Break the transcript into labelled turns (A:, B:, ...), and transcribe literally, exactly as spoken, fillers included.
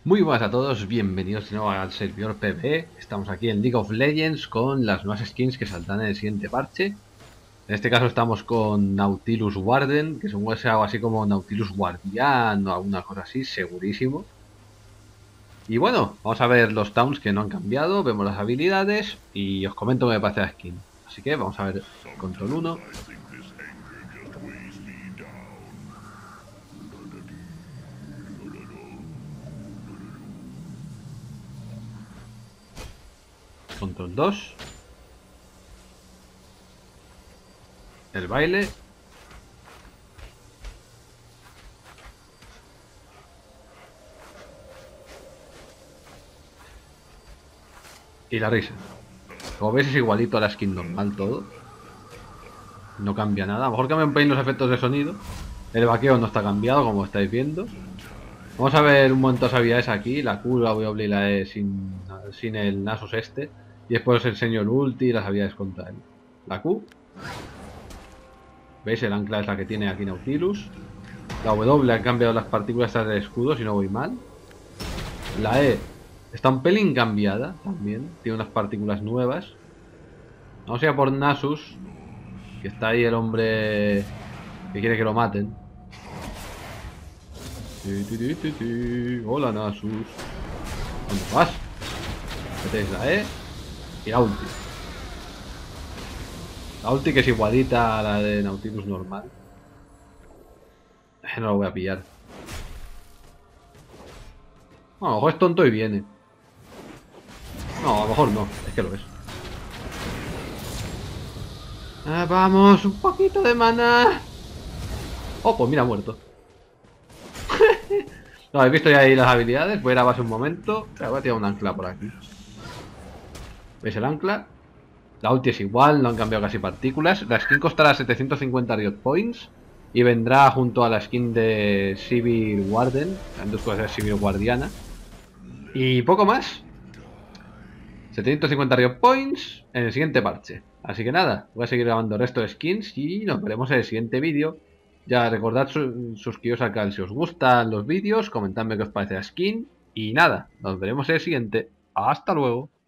A: Muy buenas a todos, bienvenidos de nuevo al servidor PvE. Estamos aquí en League of Legends con las nuevas skins que saldrán en el siguiente parche. En este caso estamos con Nautilus Warden, que es un algo así como Nautilus Guardián o alguna cosa así, segurísimo. Y bueno, vamos a ver los towns que no han cambiado, vemos las habilidades y os comento qué me parece la skin. Así que vamos a ver control uno. Control dos. El baile. Y la risa. Como veis es igualito a la skin normal todo. No cambia nada. A lo mejor cambian un pelín los efectos de sonido. El vaqueo no está cambiado, como estáis viendo. Vamos a ver un montón de habilidades aquí. La Q, la W y la E sin, sin el Nasus este. Y después os enseño el ulti y las habilidades contra él. La Q. ¿Veis? El ancla es la que tiene aquí Nautilus. La W han cambiado las partículas estas de escudo, si no voy mal. La E está un pelín cambiada también. Tiene unas partículas nuevas. Vamos a ir a por Nasus. Que está ahí el hombre que quiere que lo maten. Hola Nasus. ¿Dónde vas? Metéis la E y la ulti. La ulti que es igualita a la de Nautilus normal. No lo voy a pillar. No, a lo mejor es tonto y viene. No, a lo mejor no. Es que lo es. Ah, vamos, un poquito de mana. Oh, pues mira, muerto. No, habéis visto ya ahí las habilidades. Voy a ir a base un momento. Voy a tirar un ancla por aquí. ¿Veis el ancla? La ulti es igual, no han cambiado casi partículas. La skin costará setecientos cincuenta Riot Points. Y vendrá junto a la skin de Civil Warden. Antes puede ser Civil Guardiana. Y poco más. setecientos cincuenta Riot Points en el siguiente parche. Así que nada, voy a seguir grabando el resto de skins y nos veremos en el siguiente vídeo. Ya recordad su suscribiros al canal si os gustan los vídeos, comentadme qué os parece la skin. Y nada, nos veremos en el siguiente. Hasta luego.